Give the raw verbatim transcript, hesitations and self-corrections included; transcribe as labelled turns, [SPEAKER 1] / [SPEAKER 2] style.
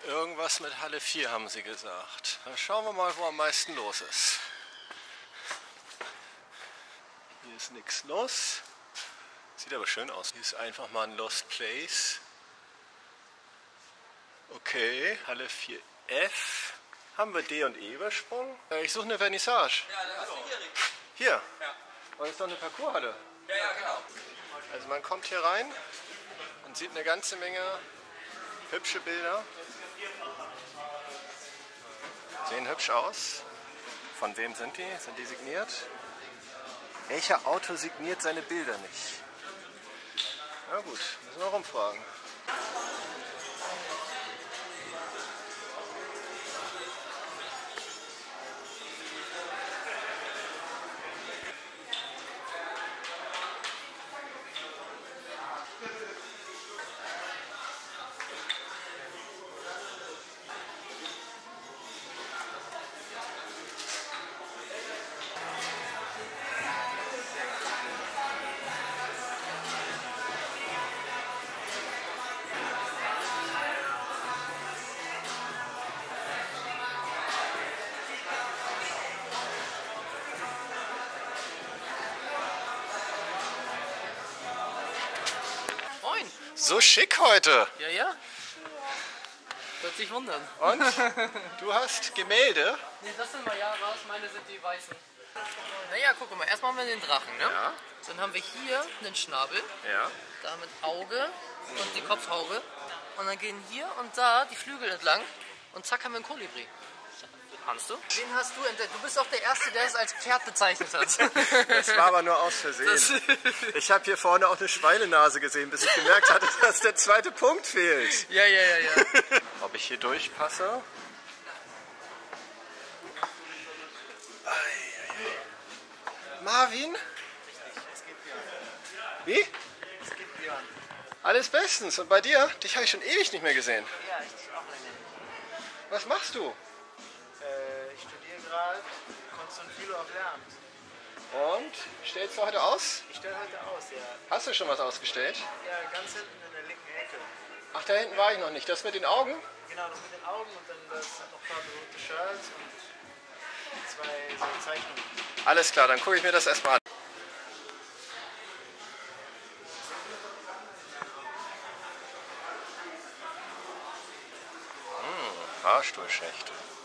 [SPEAKER 1] Irgendwas mit Halle vier haben sie gesagt. Dann schauen wir mal, wo am meisten los ist. Hier ist nichts los. Sieht aber schön aus. Hier ist einfach mal ein Lost Place. Okay, Halle vier F. Haben wir D und E übersprungen? Ich suche eine Vernissage.
[SPEAKER 2] Ja, da hast du hier.
[SPEAKER 1] Hier?
[SPEAKER 2] Ja.
[SPEAKER 1] Oh, das ist doch eine Parcourshalle.
[SPEAKER 2] Ja, ja, genau.
[SPEAKER 1] Also man kommt hier rein und sieht eine ganze Menge hübsche Bilder. Sehen hübsch aus. Von wem sind die? Sind die signiert? Welcher Autor signiert seine Bilder nicht? Na gut, müssen wir rumfragen. So schick heute.
[SPEAKER 3] Ja, ja. Wird sich wundern.
[SPEAKER 1] Und? Du hast Gemälde?
[SPEAKER 3] Nee, das sind Mayaras, meine sind die weißen. Naja, guck mal, erstmal haben wir den Drachen, ne?
[SPEAKER 1] Ja.
[SPEAKER 3] Dann haben wir hier einen Schnabel,
[SPEAKER 1] Ja.
[SPEAKER 3] da mit Auge und die Kopfhaube. Und dann gehen hier und da die Flügel entlang und zack haben wir einen Kolibri. Ahnst du? Den hast du entdeckt. Du bist auch der Erste, der es als Pferd bezeichnet hat.
[SPEAKER 1] Das war aber nur aus Versehen. Ich habe hier vorne auch eine Schweinenase gesehen, bis ich gemerkt hatte, dass der zweite Punkt fehlt.
[SPEAKER 3] Ja, ja, ja, ja.
[SPEAKER 1] Ob ich hier durchpasse? Marvin? Wie? Alles bestens. Und bei dir? Dich habe ich schon ewig nicht mehr gesehen.
[SPEAKER 4] Ja, ich auch länger nicht.
[SPEAKER 1] Was machst du?
[SPEAKER 4] Äh, ich studiere gerade Kunst und Philo auf Lehramt.
[SPEAKER 1] Und? Stellst du heute aus?
[SPEAKER 4] Ich stelle heute aus, ja.
[SPEAKER 1] Hast du schon was ausgestellt?
[SPEAKER 4] Ja, ganz hinten in der linken Ecke.
[SPEAKER 1] Ach, da hinten war ich noch nicht. Das mit den Augen?
[SPEAKER 4] Genau, das mit den Augen und dann das sind noch ein paar bedruckte Shirts und zwei so Zeichnungen.
[SPEAKER 1] Alles klar, dann gucke ich mir das erstmal an. Hm, Fahrstuhlschächte.